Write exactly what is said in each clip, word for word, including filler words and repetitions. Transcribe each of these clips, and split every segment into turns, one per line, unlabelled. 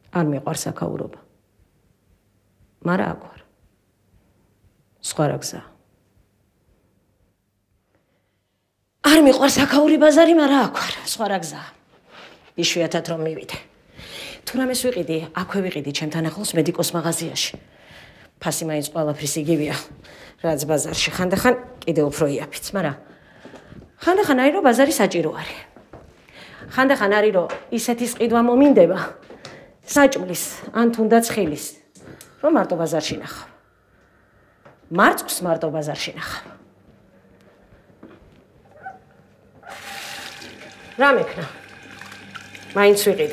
არ მიყვარს აქაურობა. მარა აქ ვარ. სხვა რა გზაა. არ მიყვარს აქაური ბაზარი, მარა აქ ვარ. სხვა რა გზაა. იშვიათად რომ მივიდე. თუ რამეს ვიყიდი, აქვე ვიყიდი ჩემთან ახლოს მედიკოს მაღაზიაში. ფასი მაინც ყველაფრის იგივეა, რაც ბაზარში. ხანდახან კიდევ უფრო იაფიც, მაგრამ ხანდახან არის რომ ბაზარი საჭირო არის. ხანდახან არის რომ ისეთი სყიდვა მომინდება, საჭმლის, ან თუნდაც ხილის, რომ მარტო ბაზარში ნახავ. მარწყვის მარტო ბაზარში ნახავ. რა მექნა? მაინც ვიყიდე.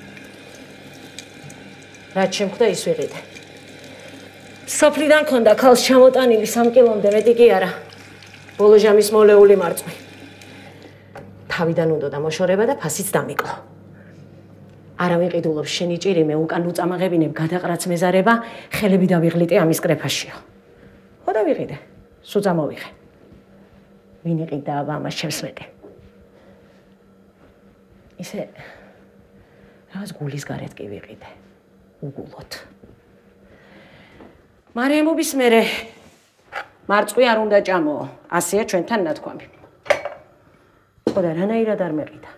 რაც შემხვდა ის ვიყიდე. სოფლიდან ქონდა ქალს ჩამოტანილი სამ კილომდე მეტი კი არა. ბოლო ჟამის მოლეული მარწყვი. თავიდან უნდა მოშორება და ფასიც დამიკლო. არა ვიყიდულობ შენი ჭირიმე, უკან უწამაღებინებ გადაყრაც მეზარება, ხელები დავიღლიტე ამის კრეფაშიო. ხო და ვიყიდე, სულ წამოვიღე. ვინ იყიდა აბა ამას ჩემს მეტი? ისე რაღაც გულის გარეთ კი ვიყიდე. უგულოდ. მარიამობის მერე მარწყვი არ უნდა ჭამოო, ასეა ჩვენთან ნათქვამი. ხო და რანაირად არ მეყიდა.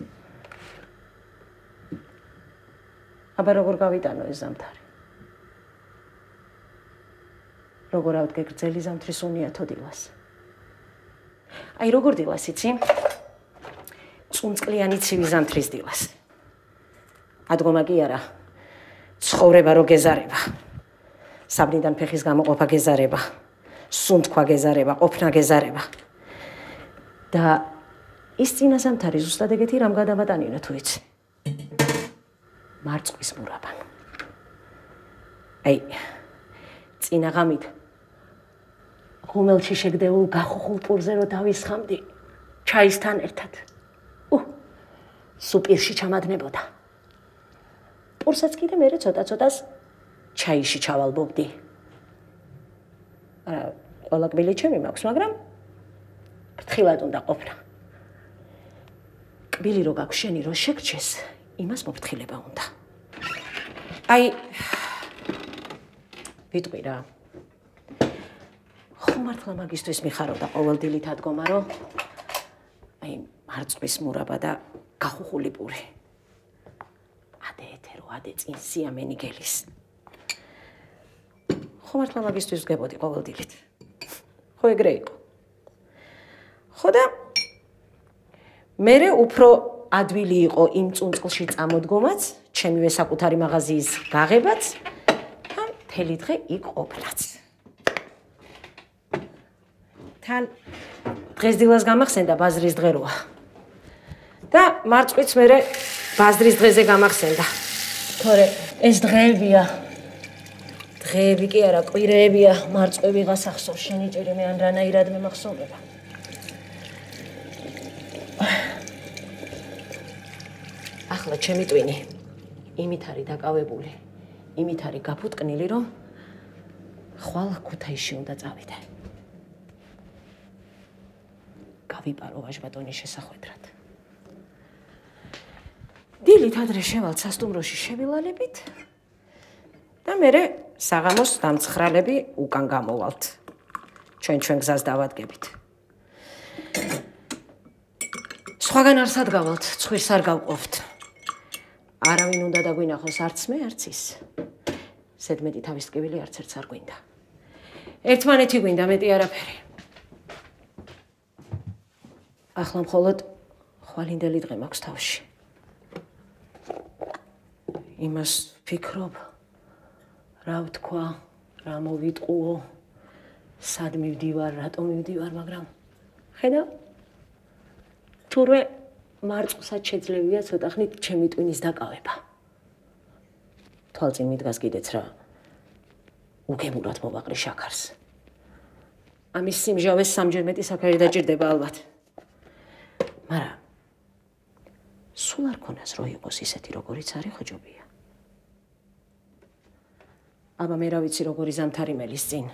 აბა როგორ გავიტანო ეს ზამთარი? როგორ ავდგე გრძელი ზამთრის უნიათო დილას? აი როგორ დილას იცი? წუნწყლიანი ცივი ზამთრის დილას. ადგომა კი არა, ცხოვრება რო გეზარება. საბრიდან ფეხის გამოყოფა გეზარება, სუნთქვა გეზარება, ყოფნა გეზარება. და ის წინა ზამთარი ზუსტად ეგეთი რამ გადავატანინა თუ იცი? მარწყვის მურაბან. აი, წინა ღამით ღუმელში შეგდებულ გახუხულ პურზე რო დავისხამდი, ჩაისთან ერთად. უ, სუპირში ჩამადნებოდა. პურსაც კიდე მერე ცოტა-ცოტას ჩაიში ჩავალბობდი. არა, ყველა კბილი ჩემი მაქვს, მაგრამ ფრთხილად უნდა ყოფნა. კბილი რო გაქვს შენი რო შეგჩეს, იმას მოფრთხილება უნდა. აი, ვიტყვი რა. ხო მართლა მაგისთვის მიხარო და ყოველდილით ადგომა, რომ აი, მარწყვის მურაბა და გახუხული პური. ადე ეთერო, ადე წინ სიამენი გელის. ხო მართლა მაგისთვის ვგებოდი ყოველდილით. ხო ეგრე იყო. ხო და მერე უფრო ადვილი იყო იმ წუნწყლში წამოდგომაც, ჩემივე საკუთარი მაღაზიის გაღებაც, ან მთელი დღე იქ ყოფნაც. თან დღესდილას გამახსენდა ბაზრის დღე როა. და მარწყვიც მერე ბაზრის დღეზე გამახსენდა. თორე ეს დღეებია. დღეები კი არა, კვირეებია, მარწყვი ვიღას ახსოვს, შენი ჭირიმე ან რანაირად მემახსოვრება. ახლა ჩემი ტვინი იმით არის დაკავებული, იმით არის გაფუტკნილი, რომ ხვალ ქუთაისში უნდა წავიდე. გავიპარო ვაჟბატონის შესახვედრად. დილით ადრე შევალთ სასტუმროში შევილალებით და მერე საღამოს დამცხრალები უკან გამოვალთ. ჩვენ ჩვენ გზას დავადგებით. სხვაგან არ სადგავალთ, ცხვირს არ გავყოფთ. არავინ უნდა დაგვინახოს, არც მე, არც ის. ზედმეტი თავის ტკივილი არც ერთს არ გვინდა. ერთმანეთი გვინდა, მეტი არაფერი. ახლა მხოლოდ ხვალინდელი დღე მაქვს თავში. იმას ვფიქრობ, რა ვთქვა, რა მოვიტყუო, სად მივდივარ, რატომ მივდივარ, მაგრამ ხედავ, თურმე მარწყვსაც შეძლებია ცოტა ხნით ჩემი ტვინის დაკავება. თვალწინ მიდგას კიდეც რა უგემურად მოვაყრი შაქარს. ამის სიმჟავეს სამჯერ მეტი საქარი დაჭირდება ალბათ. მაგრამ სულ არ ქონას რო იყოს ისეთი როგორიც არის ხოჯობია. აბა მე რა ვიცი როგორი ზამთარი მელის წინ.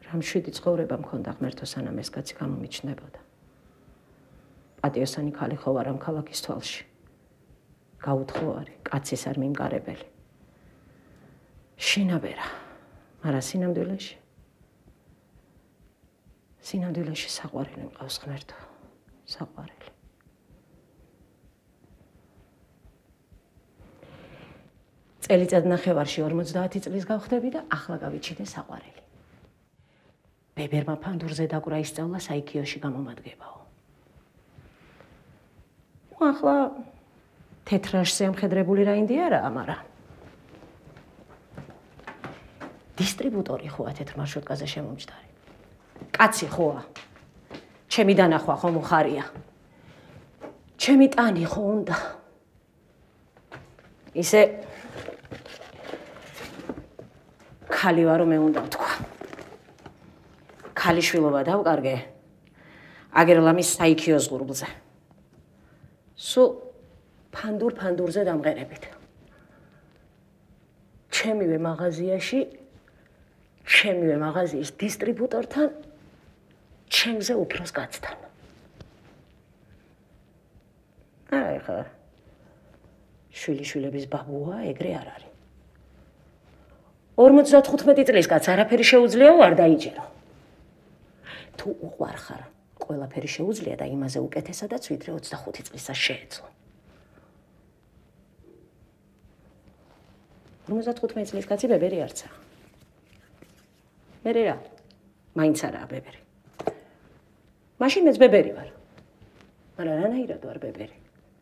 რამ შვიდი ცხოვრება მქონდა ღმერთო სანამ ეს კაცი გამომიჩნდებოდა. პატიოსანი ქალი ხო არ ამ ქალაქის თვალში. გაუთხოვარი, კაცის არ მიმკარებელი. შინაბერა, მაგრამ სინამდვილეში სინამდვილეში საყვარელი მყავს ღმერთო, საყვარელი. წელიწად ნახევარში ორმოცდაათი წლის გავხდები და ახლა გავიჩინე საყვარელი. ბებერმა ფანდურზე დაკვრა ისწავლა საიქიოში გამომადგებაო. ახლა თეთრაშზე ამხედრებული რაინდი არაა, მაგრამ დისტრიბუტორი ხოა თეთრ მარშრუტკაზე შემომჯდარი. კაცი ხოა. ჩემი დანახვა ხო მოხარია. ჩემი ტანი ხო უნდა. ისე ქალი ვარო მე უნდა ვთქვა. ქალიშვილობა დავკარგე. აგერლამის საიქიოს ღურბლზე. სულ ფანდურ ფანდურზე დამღერებით. ჩემივე მაღაზიაში, ჩემივე მაღაზიის დისტრიბუტორთან, ჩემზე უფროს კაცთან. აი ხა. შვილიშვილების ბაბუა ეგრე არ არის. ორმოცდათხუთმეტი წლის კაც არაფერი შეუძლიაო არ დაიჯერო. თუ უყვარ ხარ, ყველაფერი შეუძლია და იმაზე უკეთესადაც ვიდრე ოცდახუთი წლისა შეეძლო. ორმოცდათხუთმეტი წლის კაცი ბებერი არცა. მერე რა? მაინც არაა ბებერი. მაშინ მეც ბებერი ვარ. მაგრამ რანაირად ვარ ბებერი?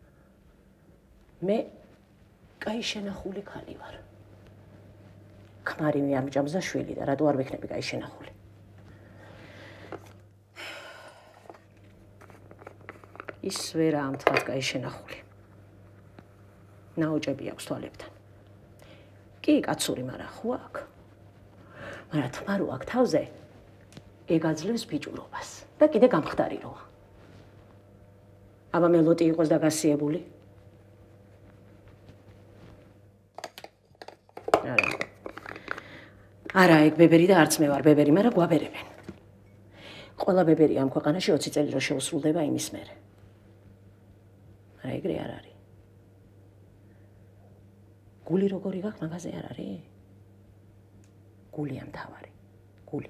მე კაი შენახული ქალი ვარ. ქმარი მე არ მჭამს და შვილი და რატო არ ვიქნები კაი შენახული? ის ვერაა მთვაც კაი შენახული. ნაოჭები აქვს თვალებთან. კი, კაცური, მაგრამ ხო აქ. მაგრამ თმა რო აქ თავზე ეგაძლევს ბიჭურობას და კიდე გამხდარი როა. აბა მელოტი იყოს და გასიებული. არა. არა, ეგ ბებერი და არც მე ვარ ბებერი, მაგრამ გვაბერებენ. ყველა ბებერი ამ ქვეყანაში ოცი წელი რო შეუსრულდება იმის მერე. მაგრამ ეგრე არ არის. გული როგორი გაქვს მაგაზე არ არის? გულია მთავარი. გული.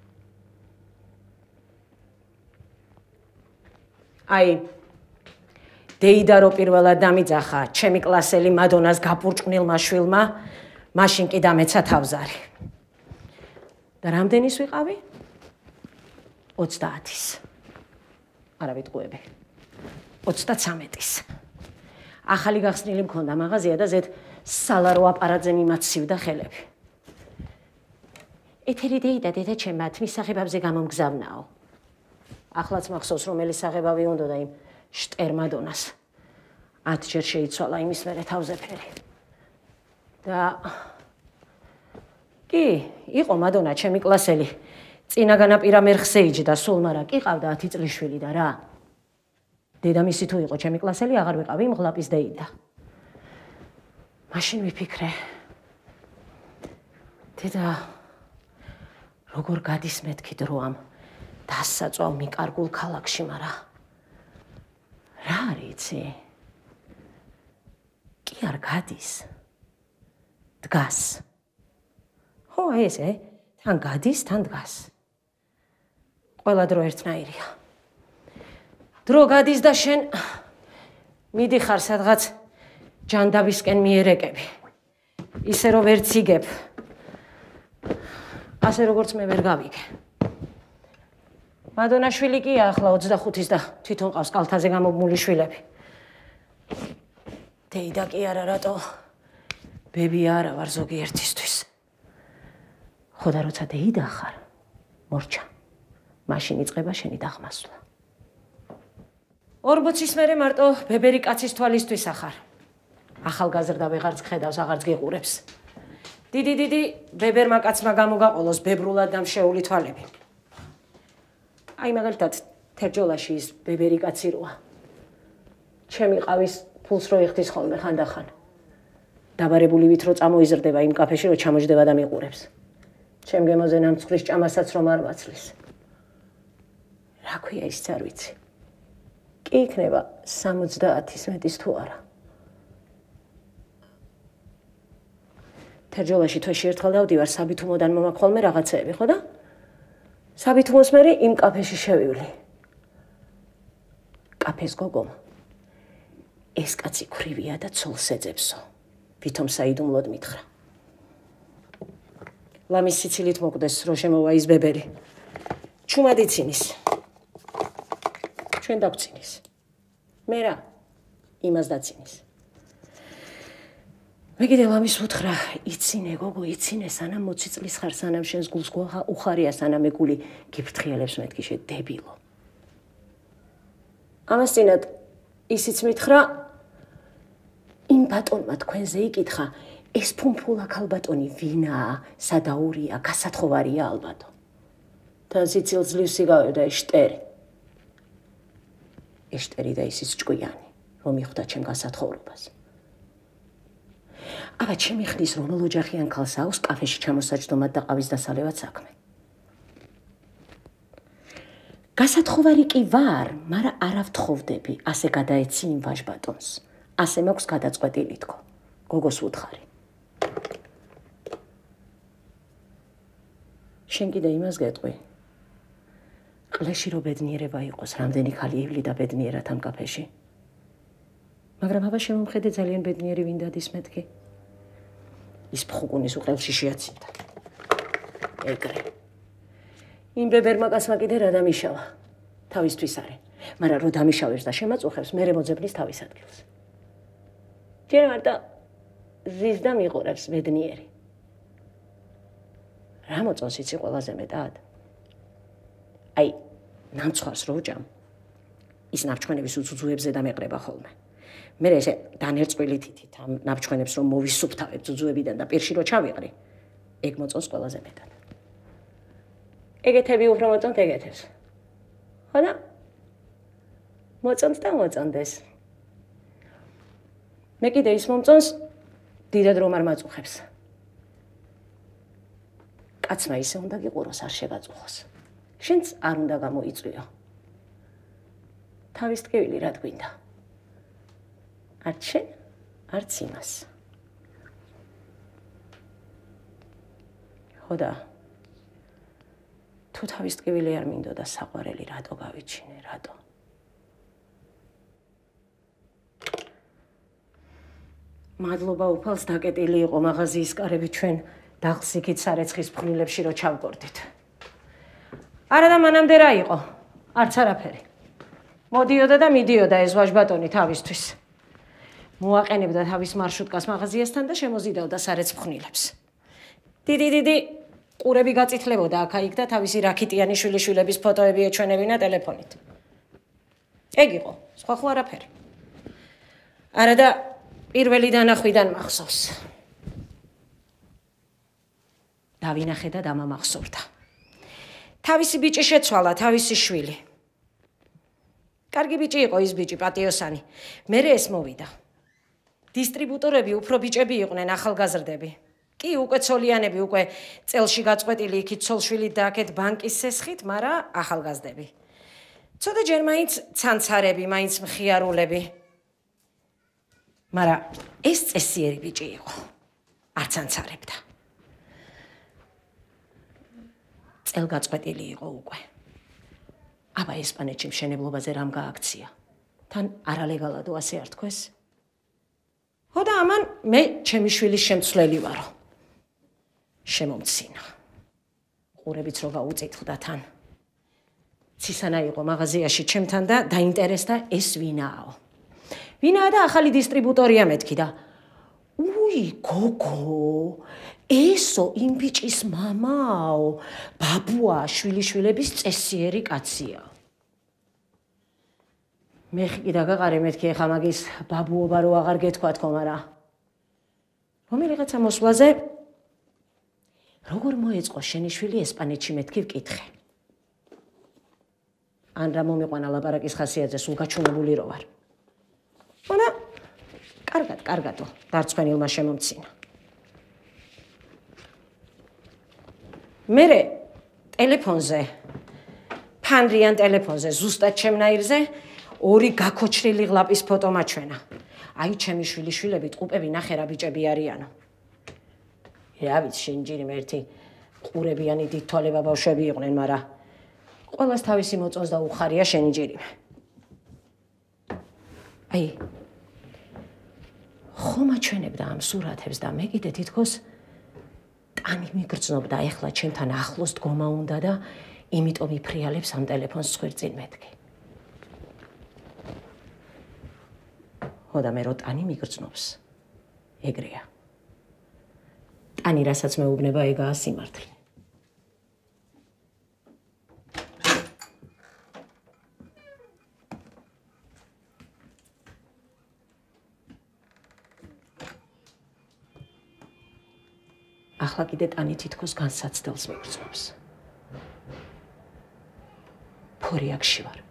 აი დეიდა რო პირველად დამიძახა ჩემი კლასელი მადონას გაპურჭკნილმა შვილმა, მაშინ კი დამეცა თავზარი. და რამდენის ვიყავი? ოცდაათის. არა ვიტყუები. ოცდაცამეტის. ახალი გახსნილი მქონდა მაღაზია და ზედ სალარო აპარატზე მიმაცივდა ხელები. ეთერი დეიდა დედა ჩემმა თმის საღებავზე გამომგზავნაო. ახლაც მახსოვს რომელი საღებავი უნდა და იმ შტერ მადონას. ათჯერ შეიცვალა იმის მერე თავზე ფერი. და კი, იყო მადონა ჩემი კლასელი. წინა განაპირა მერხზე იჯდა სულ, მაგრამ კი ყავდა ათი წლის შვილი და რა. დედამისი თუ იყო ჩემი კლასელი, აღარ ვიყავი მღლაპის დეიდა. მაშინ ვიფიქრე. დედა როგორ გადის მეთქი დრო ამ დასაწვავ მიკარგულ ქალაქში, მაგრამ რა არის იცი? კი არ გადის. დგას. ხო, ესე, თან გადის, თან დგას. ყველა დრო ერთნაირია. დრო გადის და შენ მიდიხარ სადღაც ჯანდაბისკენ მიერეკები. ისე რომ ვერ ციგებ. ასე როგორც მე ვერ გავიგე. მადონაშვილი კი ახლა ოცდახუთის და თვითონ ყავს კალთაზე გამობმული შვილები. დეიდა კი არა რატო ბები არა ვარ ზოგიერთისთვის. ხო და როცა დეიდა ხარ, მორჩა. მაშინ იწყება შენი დაღმასვლა. ორმოცის მერე მარტო ბებერი კაცის თვალისთვის ახარ. ახალგაზრდა ვეღარც ხედავს, აღარც გიყურებს. დიდი დიდი ბებერმა კაცმა გამოგაყოლოს ბებრულად დამშეული თვალები. აი მაგალითად თერჯოლაში ის ბებერი კაცი როა. ჩემი ყავის ფულს რო იხდის ხოლმე ხანდახან. დაბარებული ვით რო წამოიზრდება იმ კაფეში რო ჩამოჯდება და მიყურებს. ჩემ გემოზე ნამცხვრის ჭამასაც რომ არ მაცლის. რა ქვია ის არ ვიცი. კი იქნება სამოცდაათის მეტის თუ არა. თერჯოლაში თვეში ერთხელ დავდივარ საბითუმოდან მომაქვს ხოლმე რაღაცეები, ხო და? საბითუმოს მერე იმ კაფეში შევივლი. კაფეს გოგომ ეს კაცი ქვრივია და ცოლს ეძებსო. ვითომ საიდუმლოდ მითხრა. ლამის სიცილით მოკვდეს, რომ შემოვა ის ბებერი. ჩუმად იცინის. ჩვენ დავცინის. მე რა, იმას დაცინის. მე კიდე ლამის უთხრა, იცინე გოგო, იცინე, სანამ მოცი წლის ხარ, სანამ შენს გულს უხარია, სანამ მე გული გიფრთხილებს მეთქიშე, დებილო. ამას წინათ ისიც მითხრა, იმ ბატონმა თქვენზე იკითხა, ეს ფუმფულა ქალბატონი ვინაა, სადაურია, გასათხოვარია ალბათო. თან სიცილს ძლივს იგავებდა ეს შტერი. ეს შტერი და ისიც ჭკვიანი, რომ მიხვდა ჩემ გასათხოვრებას. აბა ჩემი ხდის რომ ოჯახიან ქალს აქვს კაფეში ჩამოსაჯდომად და ყავის დასალევად საქმე. გასათხოვარი კი ვარ, მაგრამ არ ავთხოვდები, ასე გადაეცი იმ ვაჟბატონს. ასე მაქვს გადაწყვეტილი თქო. გოგოს უთხარი. შენ კიდე იმას გეტყვი. ყლეში რო ბედნიერება იყოს, რამდენი ხალი ივლიდა ბედნიერად ამ კაფეში. მაგრამ აბა შემომხედე ძალიან ბედნიერი ვინ დადის მეთქი. ის ფხუკუნის უყელში შეაცინდა. ეგრე. იმ ბებერმა კაცმა კიდე რა დამიშავა. თავისთვის არე. მაგრამ რო დამიშავებს და შემაწუხებს, მერე მოძებნის თავის ადგილს. ჯერ მარტო ზის და მიყურებს ბედნიერი. რა მოწონს იცი ყველაზე მეტად? აი, ნამცხვარს რო უჭამ, ის ნაბჩვენების უძუძუებზე დამეყრება ხოლმე. მე ესე დანერწყვილი თითით ამ ნაბჩვენებს რომ მოვისუფთავებ ძუძუებიდან და პირში რო ჩავიყრი, ეგ მოწონს ყველაზე მეტად. ეგეთები უფრო მოწონთ ეგეთებს. ხო და? მოწონთ და მოწონდეს. მე კიდე ის მომწონს, დიდად რომ არ მაწუხებს. კაცმა ისე უნდა გიყუროს, არ შეგაწუხოს. შენც არ უნდა გამოიწვიო. თავის ტკივილი რა გვინდა? არც შენ, არც იმას. ხო და თუ თავის ტკივილი არ მინდოდა საყვარელი, რატო გავიჩინე, რატო? მადლობა უფალს დაკეტილი იყო მაღაზიის კარები ჩვენ დაღლსიქით სარეცხის ფხვნილებში რო ჩავგორდით. არა და მანამდე რა იყო? არც არაფერი. მოდიოდა და მიდიოდა ეს ვაჟბატონი თავისთვის. მოაყენებდა თავის მარშრუტკას მაღაზიასთან და შემოზიდავდა სარეცხ ფხვნილებს. დიდი დიდი ყურები გაწითლებოდა აქა-იქ და თავისი რაქიტიანი შვილიშვილების ფოტოები ეჩვენებინა ტელეფონით. ეგ იყო, სხვა ხო არაფერი. არა და პირველი დანახვიდან მახსოვს. დავინახე და დამამახსოვრდა. თავისი ბიჭი შეცვალა, თავისი შვილი. კარგი ბიჭი იყო ის ბიჭი, პატიოსანი. მერე ეს მოვიდა. დისტრიბუტორები უფრო ბიჭები იყვნენ, ახალგაზრდები. კი, უკვე ცოლიანები, უკვე წელში გაწყვეტილი იქით ცოლშვილით და აქეთ ბანკის სესხით, მაგრამ ახალგაზრდები. ცოტა ჯერ მაინც ცანცარები, მაინც მხიარულები. მაგრამ ეს წესიერი ბიჭი იყო. არ ცანცარებდა. წელგაწყვეტილი იყო უკვე. აბა ესპანეთში მშენებლობაზე რამ გააქცია? თან არალეგალადო ასე არ თქვეს? ხო და ამან მე ჩემი შვილის შემცვლელი ვარო. შემომცინა. ყურებიც რო გაუწითლდა თან. ცისანა იყო მაღაზიაში ჩემთან და დაინტერესდა ეს ვინააო. ვინაა და ახალი დისტრიბუტორია მეთქი და უი გოგო, ესო იმ ბიჭის მამაო, ბაბუა შვილიშვილების წესიერი კაცია. მე ხიდა გაყარე მეთქი ეხა მაგის ბაბუობა რო აღარ გეთქვა თქო, მაგრამ რომელიღაცა მოსვლაზე როგორ მოეწყო შენი შვილი ესპანეთში მეთქი ვკითხე. ან რა მომიყვანა ლაპარაკის ხასიათზე, სულ გაჩვენებული რო ვარ. მონა კარგად, კარგადო, დარცხვენილმა შემომცინა. მერე ტელეფონზე ფანრიან ტელეფონზე ზუსტად ჩემნაირზე ორი გაქოჩრილი ღლაპის ფოტო მაჩვენა. აი ჩემი შვილიშვილები ტყუპები ნახე რა ბიჭები არიანო. რა ვიცი შენ ჯერი ერთი ყურებიანი დიდთვალება ბავშვები იყვნენ, მაგრამ ყველას თავისი მოწონს და უხარია შენი ჯერიმე. აი ხომ აჩვენებდა ამ სურათებს და მე კიდე თითქოს ტანი მიგრძნობდა ეხლა ჩემთან ახლოს დგომა უნდა და იმიტომ იფრიალებს ამ ტელეფონს ხვერწინ მეთქი. ხო და მე რო ტანი მიგრძნობს ეგრეა. ტანი რასაც მეუბნება ეგაა სიმართლე. ახლა კიდე ტანი თითქოს განსაცდელს მიგრძნობს. ფორიაკში ვარ.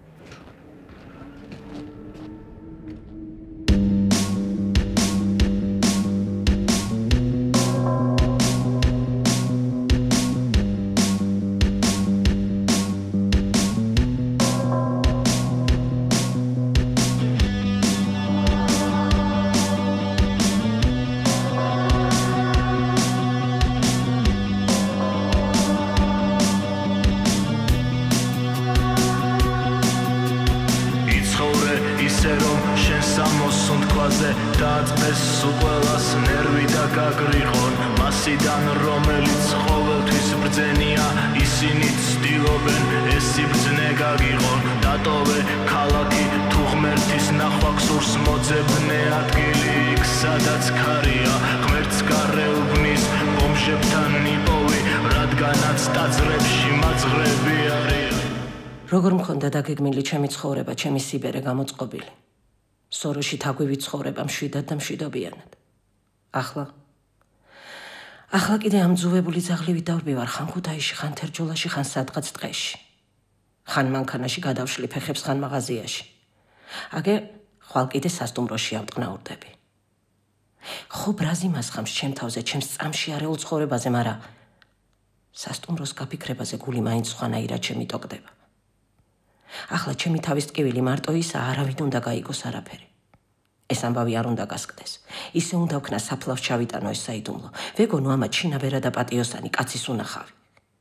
როგორ მქონდა დაგეგმილი ჩემი ცხოვრება, ჩემი სიბერე გამოწყობილი. სოროში თაგვივი ცხოვრება მშვიდად და მშვიდობიანად. ახლა ახლა კიდე ამძუვებული ძაღლივით დავბივარ ხან ქუთაისში, ხან თერჯოლაში, ხან სადღაც ტყეში. ხან მანქანაში გადავშლი ფეხებს, ხან მაღაზიაში. აგე ხვალ კიდე სასტუმროში ავტყნაურდები. ხო ბრაზი მასხამს ჩემ თავზე, ჩემს წამში არეულ ცხოვრებაზე, მაგრამ სასტუმროს გაფიქრებაზე გული მაინც სხვანაირად შემიტოკდება. ახლა ჩემი თავის ტკივილი მარტო ისა არავინ უნდა გაიგოს არაფერი. ეს ამბავი არ უნდა გასკდეს. ისე უნდა ვქნა საფლავს ჩავიტანო ეს საიდუმლო. ვეგონო ამათ შინაბერა და პატიოსანი კაცის უნახავი.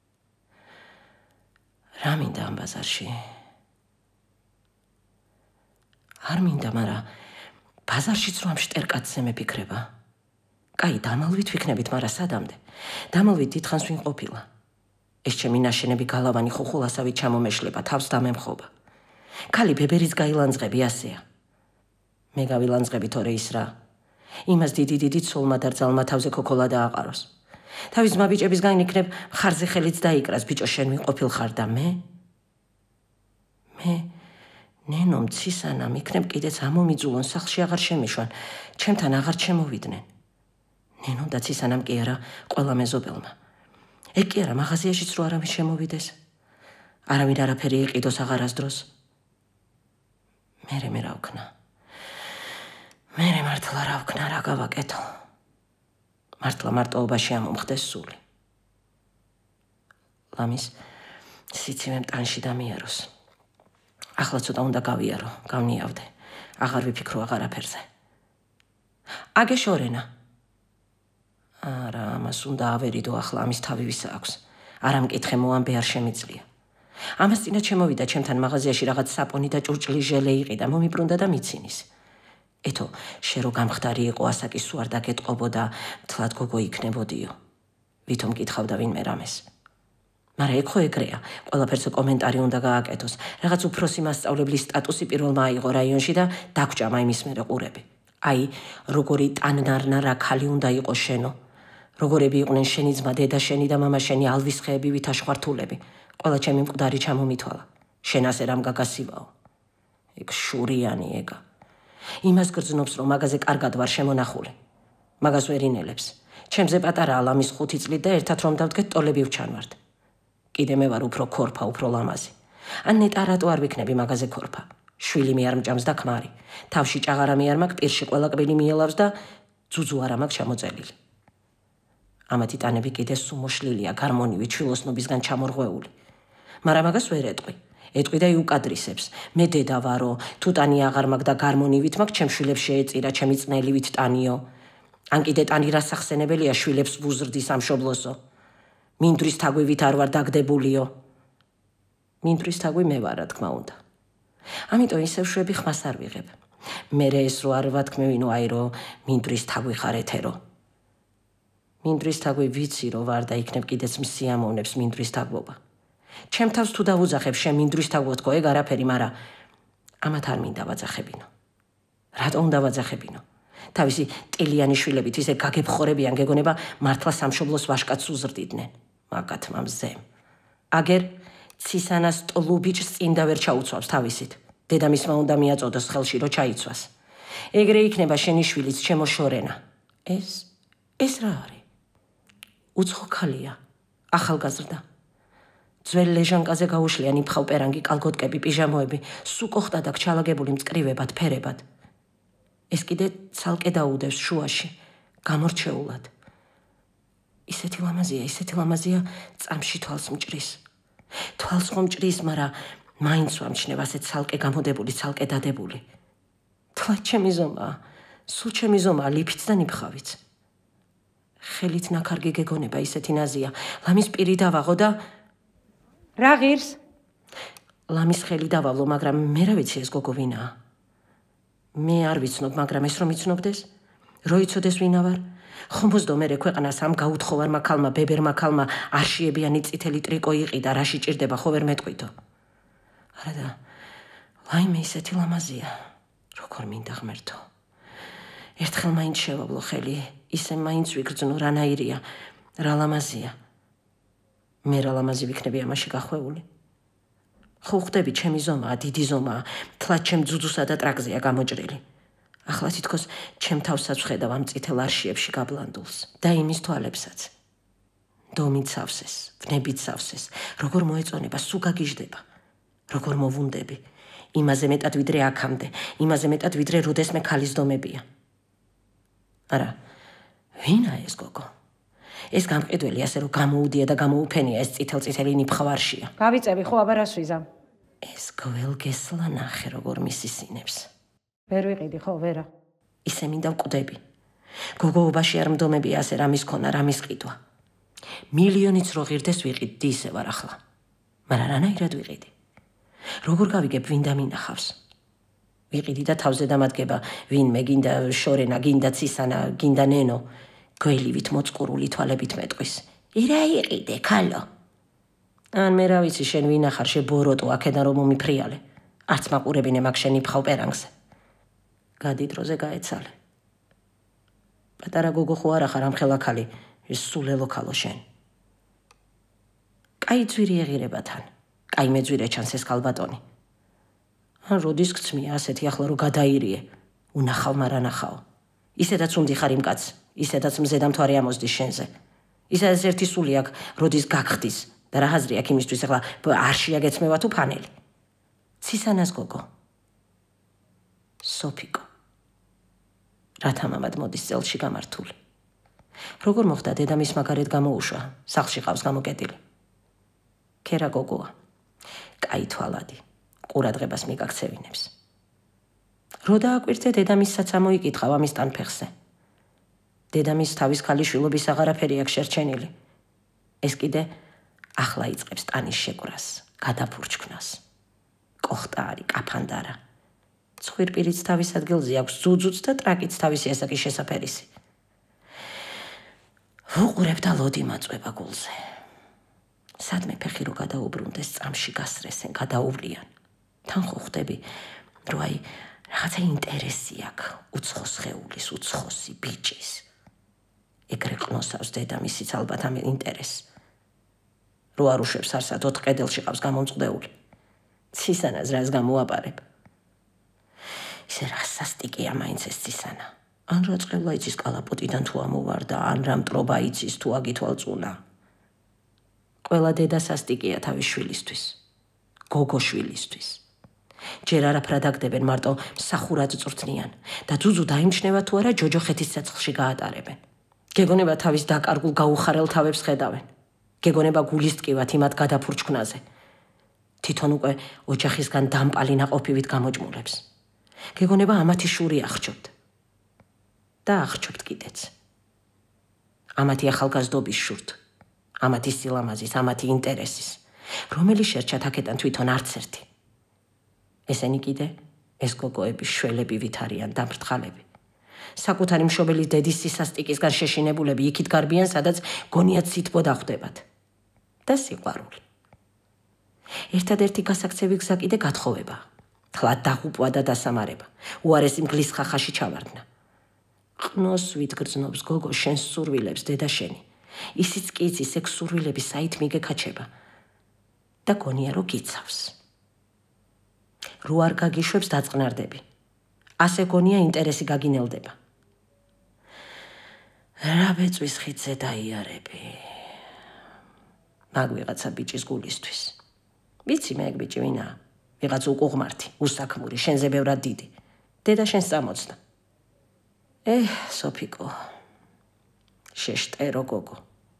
რა მინდა ამ ბაზარში? არ მინდა, მაგრამ ბაზარშიც რომ ამ შტერკაცზე მეფიქრება. კაი, დამალვით ვიქნებით, მაგრამ სადამდე? დამალვით დიდხანს ვინ ყოფილა. ეს ჩემი ნაშენები გალავანი ხუხულასავით ჩამომეშლება, თავს დამემხობა. ქალი ბებერის გაილანძღები ასეა. მე გავილანძღები თორე ის რა. იმას დიდი დიდი ცოლმა და რძალმა თავზე ქოქოლა დააყაროს. თავის ძმა ბიჭებისგან იქნებ მხარზე ხელიც დაიკრას, ბიჭო შენ ვინ ყოფილხარ და მე? მე ნენო მცისანამ იქნებ კიდეც ამომიძულონ, სახლში აღარ შემიშვან, ჩემთან აღარ შემოვიდნენ. ნენო და ცისანამ კი არა ყველა მეზობელმა. ეგ კი არა მაღაზიაშიც რო არავინ შემოვიდეს. არავინ არაფერი იყიდოს აღარასდროს. მერე მე რა ვქნა. მერე მართლა რა ვქნა, რა გავაკეთო. მართლა მარტოობაში ამომხდეს სული. ლამის სიცივემ ტანში დამიაროს. ახლა ცოტა უნდა გავიარო, გავნიავდე. აღარ ვიფიქრო აღარაფერზე. აგე შორენა. არა, ამას უნდა ავერიდო ახლა, ამის თავი ვისა აქვს. არა მკითხე მოამბე არ შემიძლია. ამას წინა შემოვიდა ჩემთან მაღაზიაში რაღაც საპონი და ჭურჭლის ჟელე იყიდა, მომიბრუნდა და მიცინის. ეთო, შე რო გამხდარი იყო ასაკი სუ არ დაგეტყობოდა, მთლად გოგო იქნებოდიო. ვითომ კითხავდა ვინმე რამეს. მაგრამ ეგ ხო ეგრეა, ყველაფერზე კომენტარი უნდა გააკეთოს. რაღაც უფროსი მასწავლებლის სტატუსი პირველმა აიღო რაიონში და დაგჭა მაიმის მერე ყურები. აი, როგორი ტანნარნა რა ქალი უნდა იყოს შენო. როგორები იყვნენ შენი ძმა, დედა შენი და მამა შენი, ალვის ხეები, ვითაშხვართულები. ყველა ჩემი მკვდარი ჩამომითვალა. შენ ასე რამ გაგასივაო. ეგ შურიანი ეგა. იმას გრძნობს, რომ მაგაზე კარგად ვარ შემონახული. მაგას ვერ ინელებს. ჩემზე პატარაა ლამის ხუთი წლით და ერთად რომ დავდგეთ ტოლები ვჩანვართ. კიდე მე ვარ უფრო ქორფა, უფრო ლამაზი. ან ნეტა რატო არ ვიქნები მაგაზე ქორფა. შვილი მე არ მჭამს და ქმარი. თავში ჭაღარა მე არ მაქვს, პირში ყველა კბილი მიელავს და ძუძუ არ მაქვს ჩამოწელილი. ამათი ტანები კიდე სუმოშლილია, გარმონივით ჩვილოსნობისგან ჩამორღვეული. მაგრამ მაგას ვერ ეტყვი. ეტყვი და იუკადრისებს. მე დედა ვარო, თუ ტანი აღარ მაგ და გარმონივით მაგ ჩემ შვილებს შეეწირა, ჩემი წნელივით ტანიო. ან კიდე ტანი რასახსენებელია შვილებს ვუზრდის სამშობლოსო. მინდვრის თაგვივით არ ვარ დაგდებულიო. მინდვრის თაგვი მე ვარ, რა თქმა უნდა. ამიტომ ისევ შვები ხმას არ ვიღებ. მერე ეს რო არ ვათქმევინო, აი რო მინდვრის თაგვი ხარ ეთერო. მინდვრის თაგვი ვიცი რო ვარ და იქნებ კიდეც მსიამოვნებს მინდვრის თაგვობა. ჩემ თავს თუ დავუძახებ შენ მინდვრის თაგვოთქო ეგ არაფერი, მაგრამ ამათ არ მინდა ვაძახებინო. რატომ უნდა ვაძახებინო? თავისი ტილიანი შვილებით ისე გაგებხორებიან, გეგონება მართლა სამშობლოს ვაშკაც უზრდიდნენ. მაგათმა მზემ. აგერ ცისანას ტლუბიჭს წინ და ვერ ჩაუცვავს თავისით. დედამისმა უნდა მიაწოდოს ხელში რო ჩაიცვას. ეგრე იქნება შენი შვილიც ჩემო შორენა. ეს ეს რა არის? უცხო ქალია, ახალგაზრდა. ძველ ლეჟანკაზე გაუშლიან იფხავ-პერანგი კალგოტკები, პიჟამოები, სუკოხტად აქ ჩალაგებული მწკრივებად, ფერებად. ეს კიდე ცალკე დაუდევს შუაში, გამორჩეულად. ისეთი ლამაზია, ისეთი ლამაზია, წამში თვალს მჭრის. თვალს ხომ მჭრის, მაგრამ მაინც ვამჩნევ ასეთ ცალკე გამოდებული, ცალკე დადებული. თლა ჩემი ზომაა, სულ ჩემი ზომაა, ლიფიც და ნიფხავიც. ხელით ნაქარგი გეგონება ისეთი ნაზია, ლამის პირი დავაღო და რა ღირს? ლამის ხელი დავავლო, მაგრამ მე რა ვიცი ეს გოგო ვინაა. მე არ ვიცნობ, მაგრამ ეს რომ იცნობდეს, რო იცოდეს ვინა ვარ, ხომ მოსდო მერე ქვეყანას ამ გაუთხოვარმა ქალმა, ბებერმა ქალმა არშიებიანი წითელი ტრიკო იყიდა, რაში ჭირდება, ხო ვერ მეტყვითო. არა და ვაიმე ისეთი ლამაზია, როგორ მინდა ღმერთო. ერთხელ მაინც შევავლო ხელი, ისე მაინც ვიგრძნო, რანაირია, რა ლამაზია. მე რა ლამაზი ვიქნები ამაში გახვეული. ხო ხვდები, ჩემი ზომაა, დიდი ზომაა, თლა ჩემ ძუძუსა და ტრაკზეა გამოჭრილი. ახლა თითქოს ჩემ თავსაც ვხედავ ამ წითელ არშიებში გაბლანდულს და იმის თვალებსაც. დომით სავსეს, ვნებით სავსეს, როგორ მოეწონება, სულ გაგიჟდება. როგორ მოვუნდები, იმაზე მეტად ვიდრე აქამდე, იმაზე მეტად ვიდრე როდესმე ქალის დომებია. არა, ვინა ეს გოგო? ეს გამყიდველი ასე რომ გამოუდია და გამოუფენია ეს წითელ-წითელი ნიფხავარშია.
გავიწევი ხო, აბა რას ვიზამ?
ეს გველგესლა ნახე როგორ მისისინებს.
ვერ ვიყიდი ხო, ვერა.
ისე მინდა ვკვდები. გოგოობაში არ მდომებია ასე რამის ქონა, რამის ყიდვა. მილიონიც რო ღირდეს ვიყიდდი ისე ვარ ახლა. მაგრამ რანაირად ვიყიდი? როგორ გავიგებ ვინ დამინახავს? ვიყიდი და თავზე დამადგება ვინმე, გინდა შორენა, გინდა ცისანა, გინდა ნენო. გველივით მოწყურული თვალებით მეტყვის. ირა იყიდე, ქალო. ან მე რა ვიცი შენ ვინ ახარ, შებოროტო აქედან რომ მომიფრიალე. არც მაყურებინე მაგ შენ იფხავ-პერანგზე. გადი დროზე გაეცალე. პატარა გოგო ხო არ ახარ ამ ხელაქალი, ეს სულელო ქალო შენ. კაი ძვირი ეღირება თან. კაი მეძვირე ჩანს ეს ქალბატონი. ან როდის გწმია ასეთი ახლა რომ გადაირიე, უნახავ მარანახაო. ისედაც უნდიხარ იმ კაცს, ისედაც მზედა მთვარე ამოსდის შენზე. ისედაც ერთი სული აქვს, როდის გაგხდის და რა აზრი აქვს იმისთვის ახლა არშია გეცმევა თუ ფანელი. ცისანას გოგო. სოფიკო. რათა მამად მოდის წელში გამართული. როგორ მოხდა დედამის მაგარეთ გამოუშვა, სახლში ყავს გამოკეტილი. ქერა გოგოა. კაი თვალადი, ყურადღებას მიგაქცევინებს. რო დააკვირთე დედამისაც ამოიკითხავ ამის ტანფეხზე. დედამის თავის ქალიშვილობის აღარაფერი აქვს შერჩენილი. ეს კიდე ახლა იწყებს ტანის შეკვრას, გადაფურჩქნას. კოხტა არის, კაფანდარა. ცხვირპირიც თავის ადგილზე აქვს, ზუძუც და ტრაკიც თავისი ასაკი შესაფერისი. ვუყურებ და ლოდი მაწვება გულზე. სადმე ფეხი რო გადაუბრუნდეს, წამში გასრესენ, გადაუვლიან. თან ხო ხვდები, რომ აი რაღაცა ინტერესი აქვს, უცხო სხეულის, უცხოსი ბიჭის. ეგრე ყნოსავს დედამისიც ალბათ ამ ინტერესს. რო არ უშვებს არსად, ოთხ კედელში ყავს გამომწყდეული. ცისანას რას გამოაპარებ? ისე რა სასტიკია მაინც ეს ცისანა. ან რა წყევლა იცის კალაპოტიდან თუ ამოვარდა, ან რა მტრობა იცის თუ აგითვალწუნა. ყველა დედა სასტიკია თავის შვილისთვის, გოგოშვილისთვის. ჯერ არაფრად აგდებენ, მარტო მსახურად წვრთნიან და ძუძუ დაიმჩნევა თუ არა ჯოჯოხეთის ცეცხლში გაატარებენ. გეგონება თავის დაკარგულ გაუხარელ თავებს ხედავენ. გეგონება გულისტკივათ იმათ გადაფურჩქნაზე. თვითონ უკვე ოჯახისგან დამპალი ნაყოფივით გამოჯმულებს. გეგონება ამათი შური აღჭობთ. და აღჭობთ კიდეც. ამათი ახალგაზრდობის შურთ. ამათი სილამაზის, ამათი ინტერესის, რომელიც შერჩათ აქედან თვითონ არც ერთი. ესენი კიდე ეს გოგოების შველებივით არიან დამფრთხალები. საკუთარი მშობელის დედის სისასტიკისგან შეშინებულები იქით გარბიან, სადაც გონიათ სითბო დახვდებათ. და სიყვარული. ერთადერთი გასაქცევი გზა კიდე გათხოვება. თლად დაღუპვა და დასამარება. უარესი მგლის ხახაში ჩავარდნა. ყნოს ვით გრძნობს გოგო შენს სურვილებს დედა შენი. ისიც კი იცის ეგ სურვილები საით მიგეკაჩება. და გონია რომ გიცავს. რო არ გაგიშვებს დაწყნარდები. ასე გონია ინტერესი გაგინელდება. რა ბეწვის ხიდზე დაიარები. მაგ ვიღაცა ბიჭის გულისთვის. ვიცი მე ეგ ბიჭი ვინაა. ვიღაც უკუღმართი, უსაქმური, შენზე ბევრად დიდი. დედა შენს წამოწდა. ეჰ, სოფიკო. შეშტერო გოგო.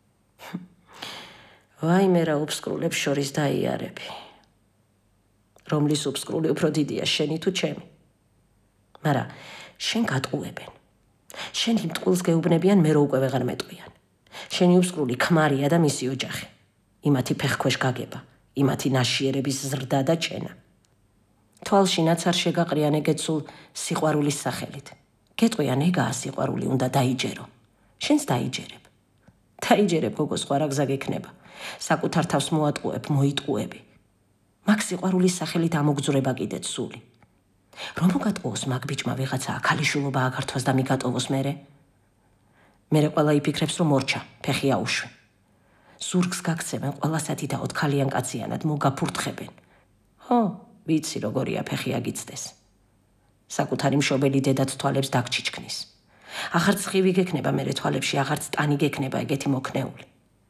ვაიმე რა უბსკრულებს შორის დაიარები. რომლის უბსკრული უფრო დიდია, შენი თუ ჩემი? მარა შენ გატყუებენ. შენ იმ ტყულს გეუბნებიან, მე რო უკვე ვეღარ მეტყვიან. შენი უბსკრული ქმარია და მისი ოჯახი. იმათი ფეხქვეშ გაგება, იმათი ნაშიერების ზრდა და ჩენა. თვალში ნაც არ შეგაყრიან ეგეთ სულ სიყვარულის სახელით. გეტყვიან ეგაა სიყვარული, უნდა დაიჯერო. შენს დაიჯერებ. დაიჯერებ გოგო, სხვა რა გზა გექნება. საკუთარ თავს მოატყუებ, მოიტყუები. მაგ სიყვარულის სახელით ამოგძვრება კიდეც სული. რომ მოგატყუოს მაგ ბიჭმა ვიღაცა ახალიშვილობა აგართვას და მიგატოვოს მერე? მერე ყველა იფიქრებს, რომ მორჩა, ფეხი აუშვი. ზურგს გაქცევენ ყველასათი და ოთხალიან კაციანად მოგაფურთხებენ. ხო, ვიცი როგორია ფეხი აგიცდეს. საკუთარი მშობელი დედაც თვალებს დაგჩიჩქნის. აღარც ხივი გექნება მერე თვალებში, აღარც ტანი გექნება ეგეთი მოქნეული.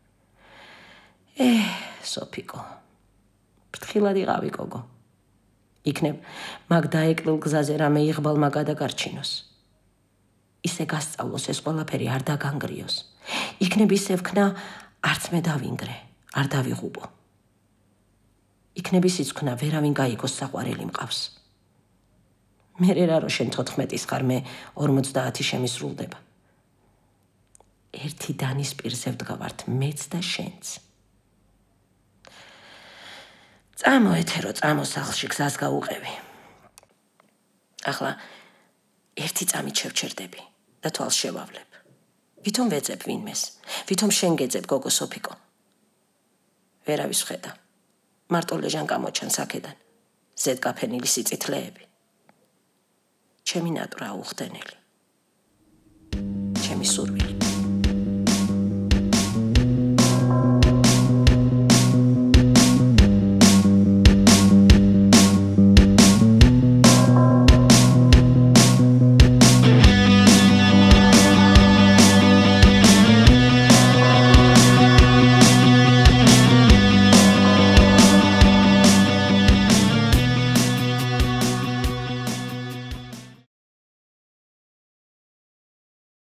ეჰ, სოფიკო. ფრთხილად იყავი გოგო. იქნებ მაგ დაეკლილ გზაზე რამე იღბალმა გადაგარჩინოს. ისე გასწავლოს ეს ყველაფერი არ დაგანგრიოს. იქნებ ისე ვქნა არც მე დავინგრე, არ დავიღუპო. იქნებ ისიც ვქნა ვერავინ გაიგოს საყვარელი მყავს. მერე რა რო შენ თოთხმეტის ხარ, მე ორმოცდაათი შემისრულდება. ერთი დანის პირზე ვდგავართ მეც და შენც. წამო ეთერო, წამო სახლში გზას გაუყევი. ახლა ერთი წამით შევჩერდები და თვალს შევავლებ. ვითომ ვეძებ ვინმეს, ვითომ შენ გეძებ გოგო სოფიკო. ვერავის ვხედა. მარტო ლეჟან გამოჩანს აქედან. ზედ გაფენილი სიწითლეები. ჩემი ნატრა უხდენელი. ჩემი სურვილი.